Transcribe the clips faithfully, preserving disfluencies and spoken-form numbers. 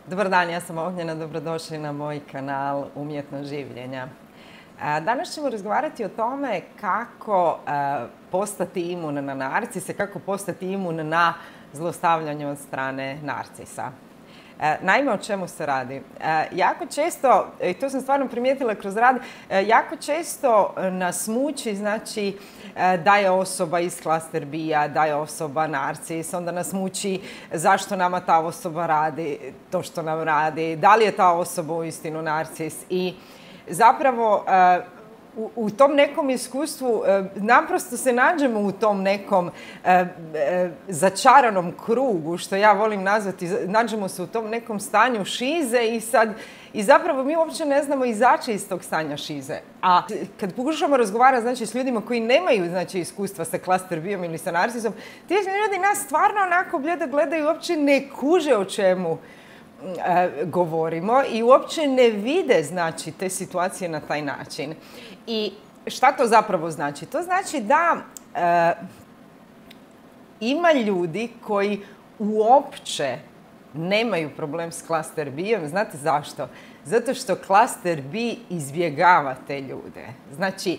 Dobar dan, ja sam Ognjena, dobrodošli na moj kanal Umjetnost življenja. Danas ćemo razgovarati o tome kako postati imun na narcise, kako postati imun na zlostavljanje od strane narcisa. Naime, o čemu se radi? Jako često, i to sam stvarno primijetila kroz rad, jako često nas muči, znači, da je osoba iz klaster B-a, da je osoba narcis, onda nas muči zašto nama ta osoba radi to što nam radi, da li je ta osoba uistinu narcis i zapravo U, u tom nekom iskustvu e, naprosto se nađemo u tom nekom e, e, začaranom krugu, što ja volim nazvati, nađemo se u tom nekom stanju šize i sad i zapravo mi uopće ne znamo izaći iz tog stanja šize. A kad pokušamo razgovarati, znači, s ljudima koji nemaju, znači, iskustva sa klaster B-om ili sa narcisom, ti ljudi nas stvarno onako bljedo gledaju i uopće ne kuže o čemu E, govorimo i uopće ne vide, znači, te situacije na taj način. I šta to zapravo znači? To znači da e, ima ljudi koji uopće nemaju problem s klaster B-om. Znate zašto? Zato što klaster B izbjegava te ljude. Znači,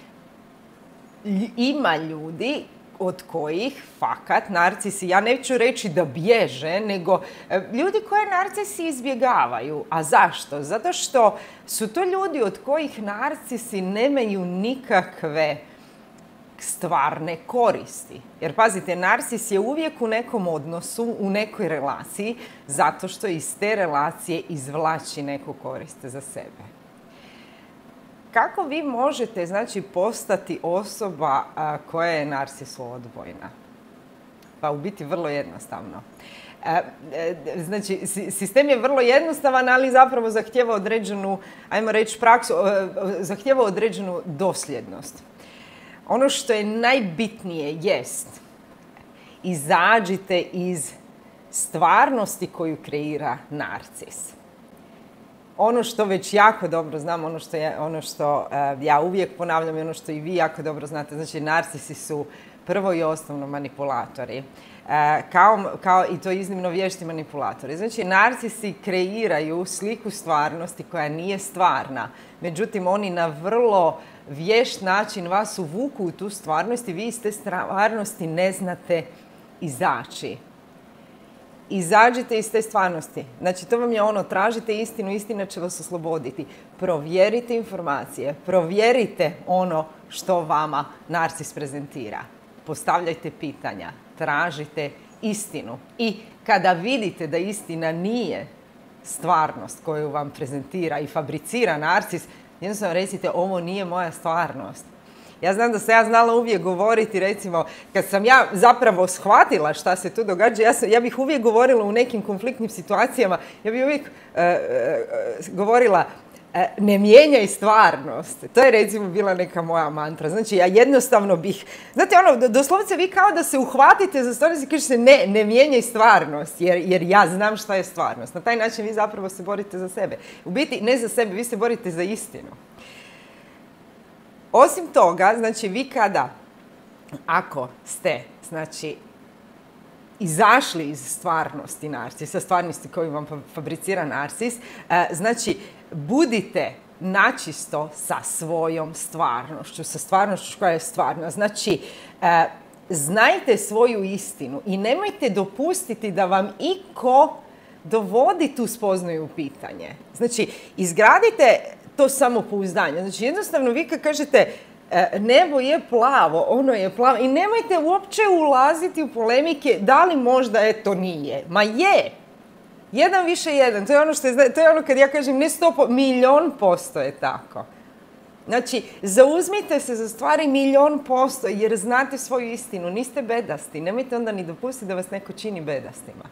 ima ljudi od kojih fakat narcisi, ja neću reći da bježe, nego ljudi koje narcisi izbjegavaju. A zašto? Zato što su to ljudi od kojih narcisi nemaju nikakve stvarne koristi. Jer pazite, narcis je uvijek u nekom odnosu, u nekoj relaciji, zato što iz te relacije izvlači neku korist za sebe. Kako vi možete, znači, postati osoba a, koja je narcisu odbojna? Pa u biti vrlo jednostavno. E, e, znači, sistem je vrlo jednostavan, ali zapravo zahtijeva određenu, ajmo reći, praksu, e, zahtijeva određenu dosljednost. Ono što je najbitnije jest, izađite iz stvarnosti koju kreira narcis. Ono što već jako dobro znam, ono što, je, ono što uh, ja uvijek ponavljam i ono što i vi jako dobro znate, znači, narcisi su prvo i osnovno manipulatori. Uh, kao, kao i to iznimno vješti manipulatori. Znači, narcisi kreiraju sliku stvarnosti koja nije stvarna. Međutim, oni na vrlo vješt način vas uvuku u tu stvarnost i vi iz te stvarnosti ne znate izaći. Izađite iz te stvarnosti. Znači, to vam je ono, tražite istinu, istina će vas osloboditi. Provjerite informacije, provjerite ono što vama narcis prezentira. Postavljajte pitanja, tražite istinu. I kada vidite da istina nije stvarnost koju vam prezentira i fabricira narcis, jednostavno recite, ovo nije moja stvarnost. Ja znam da sam ja znala uvijek govoriti, recimo, kad sam ja zapravo shvatila šta se tu događa, ja, sam, ja bih uvijek govorila u nekim konfliktnim situacijama, ja bih uvijek uh, uh, govorila uh, ne mijenjaj stvarnost. To je, recimo, bila neka moja mantra. Znači, ja jednostavno bih, znate, ono, doslovce vi kao da se uhvatite za stvarnost i kažete ne, ne mijenjaj stvarnost, jer, jer ja znam šta je stvarnost. Na taj način vi zapravo se borite za sebe. U biti, ne za sebe, vi se borite za istinu. Osim toga, znači, vi kada, ako ste, znači, izašli iz stvarnosti narcisa, stvarnosti koju vam fabricira narcis, znači, budite načisto sa svojom stvarnošću, sa stvarnošću koja je stvarna. Znači, znajte svoju istinu i nemojte dopustiti da vam iko dovodi tu spoznaju u pitanje. Znači, izgradite to samopouzdanje. Znači, jednostavno vi kad kažete nebo je plavo, ono je plavo i nemojte uopće ulaziti u polemike da li možda eto nije. Ma je! Jedan više jedan. To je ono što je, to je ono kad ja kažem ne sto, milion posto je tako. Znači, zauzmite se za stvari milion posto jer znate svoju istinu. Niste bedasti. Nemojte onda ni dopustiti da vas neko čini bedastima.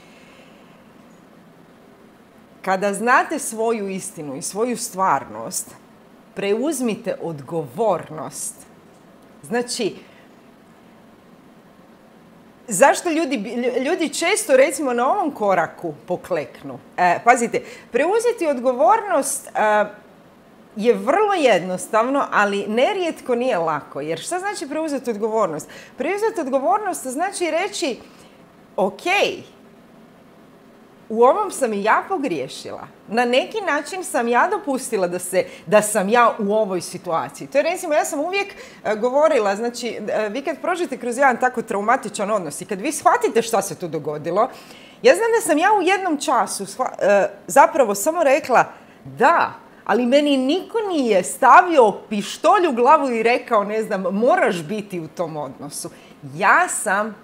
Kada znate svoju istinu i svoju stvarnost, preuzmite odgovornost. Znači, zašto ljudi, ljudi često, recimo, na ovom koraku pokleknu? E, pazite, preuzeti odgovornost e, je vrlo jednostavno, ali nerijetko nije lako. Jer šta znači preuzeti odgovornost? Preuzeti odgovornost znači reći, ok, u ovom sam i ja pogriješila. Na neki način sam ja dopustila da, se, da sam ja u ovoj situaciji. To je, recimo, ja sam uvijek uh, govorila, znači, uh, vi kad prođete kroz jedan tako traumatičan odnos i kad vi shvatite šta se tu dogodilo, ja znam da sam ja u jednom času shva, uh, zapravo samo rekla da, ali meni niko nije stavio pištolj u glavu i rekao, ne znam, moraš biti u tom odnosu. Ja sam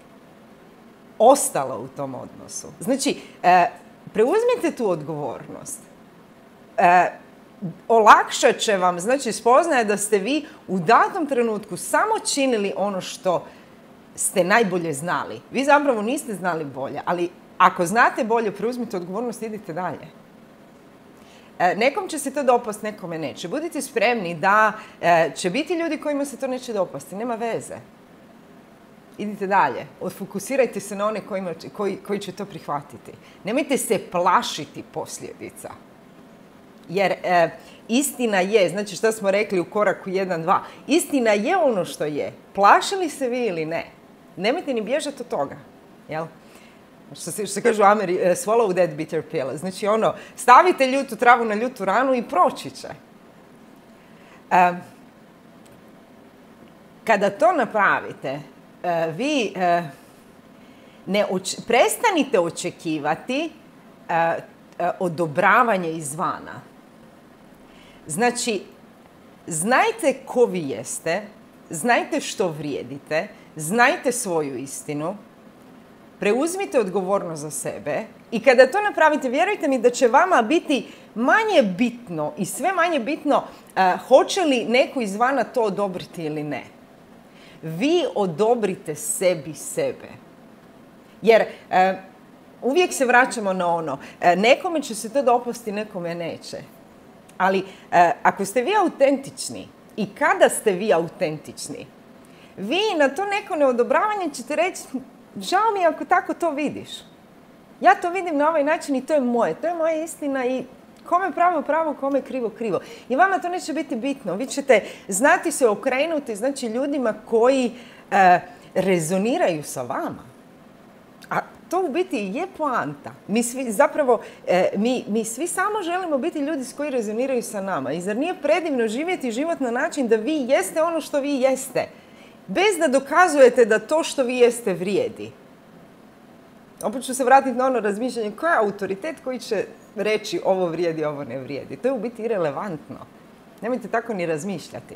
ostala u tom odnosu. Znači, e, preuzmite tu odgovornost. E, olakšat će vam, znači, spoznaje da ste vi u datom trenutku samo činili ono što ste najbolje znali. Vi zapravo niste znali bolje, ali ako znate bolje, preuzmite odgovornost i idite dalje. E, nekom će se to dopast, nekome neće. Budite spremni da e, će biti ljudi kojima se to neće dopasti. Nema veze. Idite dalje. Odfokusirajte se na one kojima, koji, koji će to prihvatiti. Nemojte se plašiti posljedica. Jer e, istina je, znači što smo rekli u koraku jedan, dva, istina je ono što je. Plašili se vi ili ne? Nemojte ni bježati od toga. Jel? Što se, što se kaže u Ameri, uh, swallow that bitter pill. Znači ono, stavite ljutu travu na ljutu ranu i proći će. Uh, kada to napravite, uh, vi uh, ne oč- prestanite očekivati uh, uh, odobravanje izvana. Znači, znajte ko vi jeste, znajte što vrijedite, znajte svoju istinu, preuzmite odgovornost za sebe i kada to napravite, vjerujte mi da će vama biti manje bitno i sve manje bitno uh, hoće li neko izvana to odobriti ili ne. Vi odobrite sebi sebe. Jer uh, uvijek se vraćamo na ono, uh, nekome će se to dopasti, nekome neće. Ali uh, ako ste vi autentični i kada ste vi autentični, vi na to neko neodobravanje ćete reći, žao mi je ako tako to vidiš. Ja to vidim na ovaj način i to je moje. To je moja istina i kome pravo, pravo, kome krivo, krivo. I vama to neće biti bitno. Vi ćete znati se okrenuti, znači, ljudima koji e, rezoniraju sa vama. A to u biti je poanta. Mi svi, zapravo, e, mi, mi svi samo želimo biti ljudi s koji rezoniraju sa nama. I zar nije predivno živjeti život na način da vi jeste ono što vi jeste? Bez da dokazujete da to što vi jeste vrijedi. Opet ću se vratiti na ono razmišljanje koji je autoritet koji će reći ovo vrijedi, ovo ne vrijedi. To je u biti irelevantno. Nemojte tako ni razmišljati.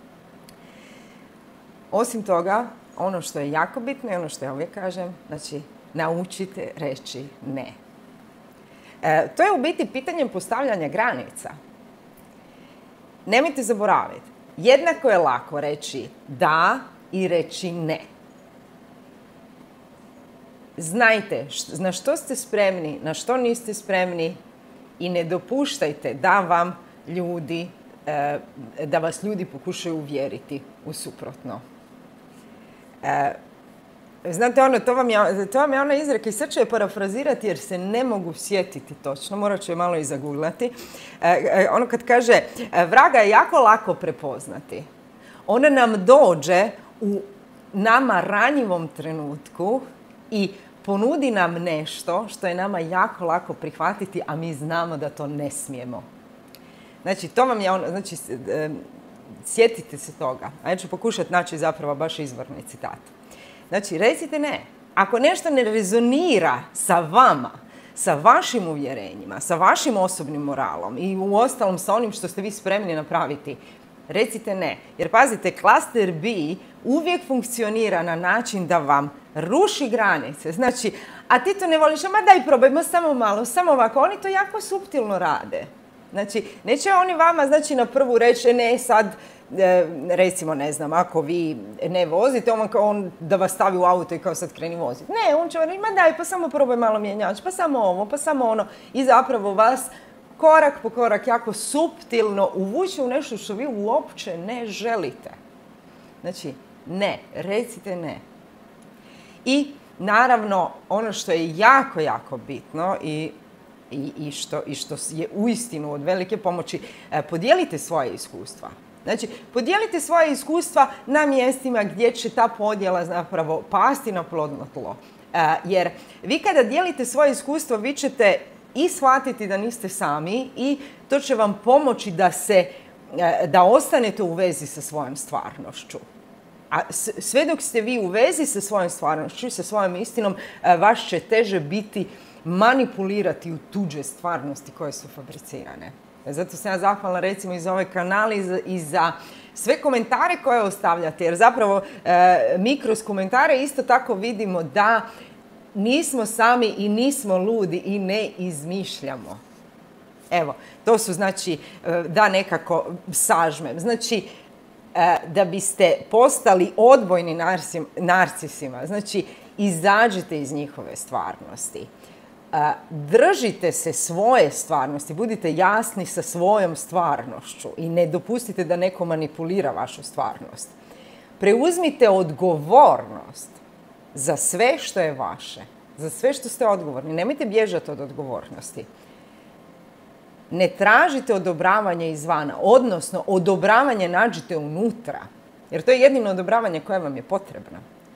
Osim toga, ono što je jako bitno i ono što ja uvijek kažem, znači, naučite reći ne. E, to je u biti pitanje postavljanja granica. Nemojte zaboraviti. Jednako je lako reći da i reći ne. Znajte na što ste spremni, na što niste spremni i ne dopuštajte da vam ljudi, da vas ljudi pokušaju uvjeriti u suprotno. Znate ono, to vam je, to vam je ona izreka i sad ću je parafrazirati jer se ne mogu sjetiti točno, morat ću je malo i zaguglati. Ono kad kaže, vraga je jako lako prepoznati. Ona nam dođe u nama ranjivom trenutku i ponudi nam nešto što je nama jako lako prihvatiti, a mi znamo da to ne smijemo. Znači, to vam je ono, znači, sjetite se toga. A ja ću pokušati naći zapravo baš izvorni citat. Znači, recite ne. Ako nešto ne rezonira sa vama, sa vašim uvjerenjima, sa vašim osobnim moralom i uostalom sa onim što ste vi spremni napraviti, recite ne. Jer pazite, klaster B uvijek funkcionira na način da vam ruši granice. Znači, a ti to ne voliš, ma daj probajmo samo malo, samo ovako. Oni to jako suptilno rade. Znači, neće oni vama, znači, na prvu reći, ne, sad, e, recimo, ne znam, ako vi ne vozite, on, on da vas stavi u auto i kao sad kreni voziti. Ne, on će vam reći, ma daj, pa samo probaj malo mjenjač, pa samo ovo, pa samo ono. I zapravo vas korak po korak jako suptilno uvuče u nešto što vi uopće ne želite. Znači, ne, recite ne. I naravno, ono što je jako, jako bitno i I, i, što, i što je uistinu od velike pomoći, podijelite svoje iskustva. Znači, podijelite svoje iskustva na mjestima gdje će ta podjela zapravo pasti na plodno tlo. Jer vi kada dijelite svoje iskustvo, vi ćete i shvatiti da niste sami i to će vam pomoći da se, da ostanete u vezi sa svojom stvarnošću. A sve dok ste vi u vezi sa svojom stvarnošću i sa svojom istinom, vaš će teže biti manipulirati u tuđe stvarnosti koje su fabricirane. Zato sam ja zahvalna recimo i za ovaj kanal i za, i za sve komentare koje ostavljate, jer zapravo e, mi kroz komentare isto tako vidimo da nismo sami i nismo ludi i ne izmišljamo. Evo, to su znači, da nekako sažmem. Znači, da biste postali odbojni narcisima, znači izađite iz njihove stvarnosti. Držite se svoje stvarnosti, budite jasni sa svojom stvarnošću i ne dopustite da neko manipulira vašu stvarnost. Preuzmite odgovornost za sve što je vaše, za sve što ste odgovorni. Nemojte bježati od odgovornosti. Ne tražite odobravanje izvana, odnosno odobravanje nađite unutra, jer to je jedino odobravanje koje vam je potrebno.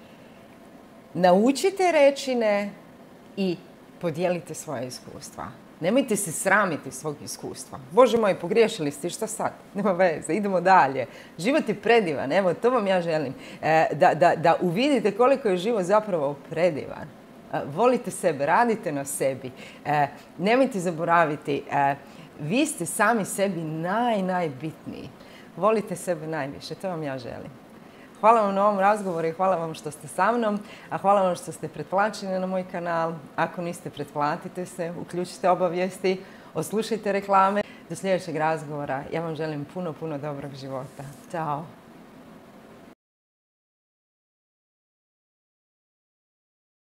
Naučite reći ne i podijelite svoje iskustva. Nemojte se sramiti svog iskustva. Bože moj, pogriješili ste, šta sad? Nema veze, idemo dalje. Život je predivan, evo, to vam ja želim. E, da, da, da uvidite koliko je život zapravo predivan. E, volite sebe, radite na sebi. E, nemojte zaboraviti, e, vi ste sami sebi naj, najbitniji. Volite sebe najviše, to vam ja želim. Hvala vam na ovom razgovoru i hvala vam što ste sa mnom, a hvala vam što ste pretplaćeni na moj kanal. Ako niste, pretplatite se, uključite obavijesti, oslušajte reklame. Do sljedećeg razgovora ja vam želim puno, puno dobrog života. Ćao!